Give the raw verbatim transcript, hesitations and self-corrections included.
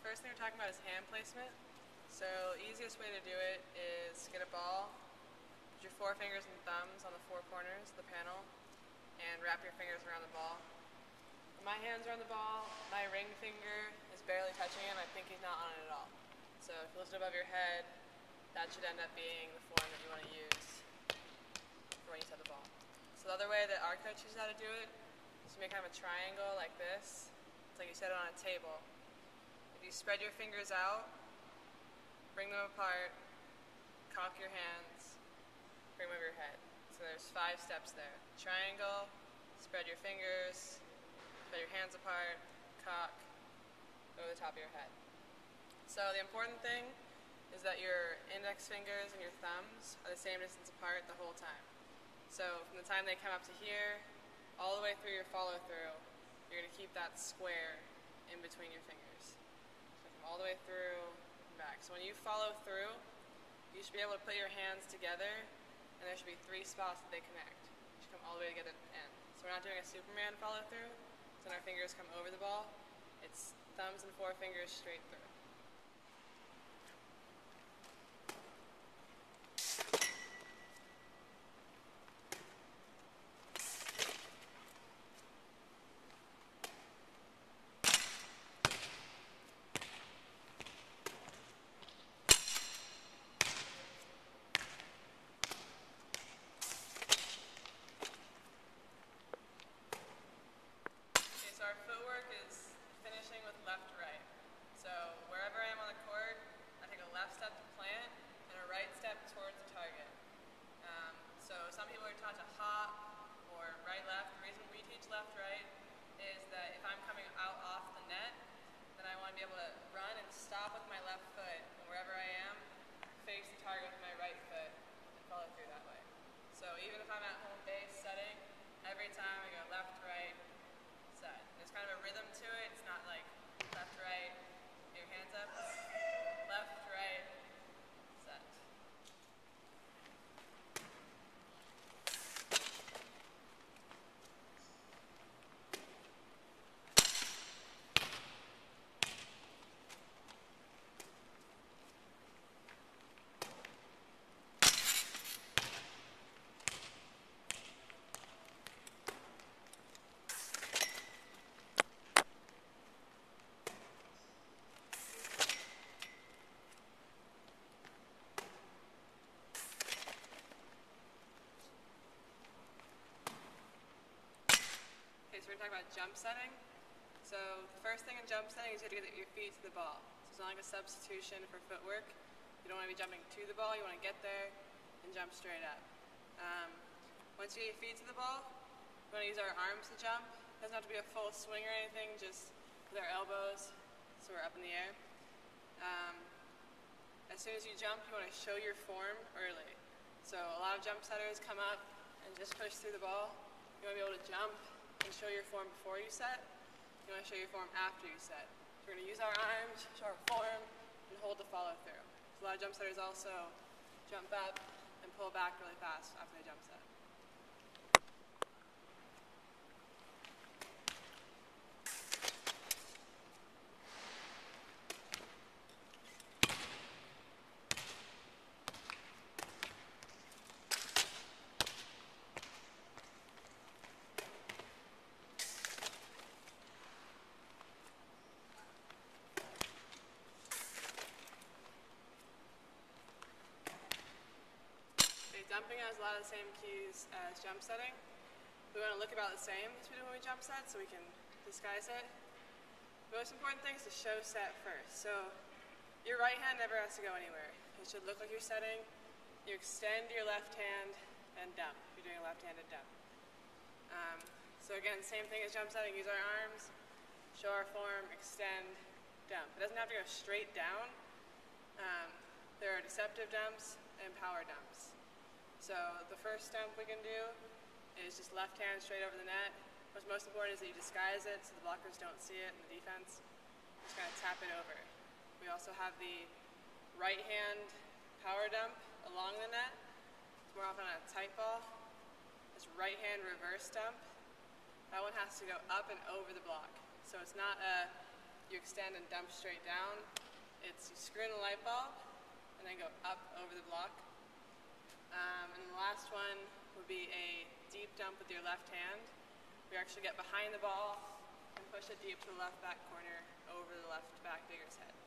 first thing we're talking about is hand placement. So easiest way to do it is get a ball, put your four fingers and thumbs on the four corners of the panel, and wrap your fingers around the ball. When my hands are on the ball, my ring finger is barely touching it, and my pinky's not on it at all. So if you lift it above your head, that should end up being the form that you want to use for when you set the ball. So the other way that our coach teaches how to do it is to make kind of a triangle like this. It's like you set it on a table. If you spread your fingers out, bring them apart, cock your hands, bring them over your head. So there's five steps there. Triangle, spread your fingers, spread your hands apart, cock, go to the top of your head. So the important thing is that your index fingers and your thumbs are the same distance apart the whole time. So from the time they come up to here, all the way through your follow through, you're going to keep that square in between your fingers. So come all the way through and back. So when you follow through, you should be able to put your hands together, and there should be three spots that they connect. You should come all the way together at the end. So we're not doing a Superman follow through, so when our fingers come over the ball, it's thumbs and four fingers straight through. So our footwork is finishing with left-right. So wherever I am on the court, I take a left step to plant and a right step towards the target. Um, so some people are taught to hop or right-left. The reason we teach left-right is that if I'm coming out off the net, then I want to be able to run and stop with my left foot, and wherever I am, face the target with my right foot and follow through that way. So even if I'm at home base setting, every time I go left-right, set. There's kind of a rhythm to it. It's not like left, right, get your hands up. It's left, right, set. Okay, so we're going to talk about jump setting. So the first thing in jump setting is you have to get your feet to the ball. So it's not like a substitution for footwork. You don't want to be jumping to the ball. You want to get there and jump straight up. Um, once you get your feet to the ball, we want to use our arms to jump. It doesn't have to be a full swing or anything, just with our elbows so we're up in the air. Um, as soon as you jump, you want to show your form early. So a lot of jump setters come up and just push through the ball. You want to be able to jump and show your form before you set. You want to show your form after you set. So we're going to use our arms, show our form, and hold the follow through. So a lot of jump setters also jump up and pull back really fast after they jump set. Jumping has a lot of the same cues as jump setting. We want to look about the same as we do when we jump set, so we can disguise it. The most important thing is to show set first. So your right hand never has to go anywhere. It should look like you're setting. You extend your left hand and dump. You're doing a left-handed dump. Um, so again, same thing as jump setting. Use our arms, show our form, extend, dump. It doesn't have to go straight down. Um, there are deceptive dumps and power dumps. So the first dump we can do is just left hand straight over the net. What's most important is that you disguise it so the blockers don't see it in the defense. Just kind of tap it over. We also have the right hand power dump along the net. It's more often on a tight ball. This right hand reverse dump. That one has to go up and over the block. So it's not a you extend and dump straight down. It's you screw in the light bulb and then go up over the block. Um, and the last one would be a deep dump with your left hand. We actually get behind the ball and push it deep to the left back corner over the left back digger's head.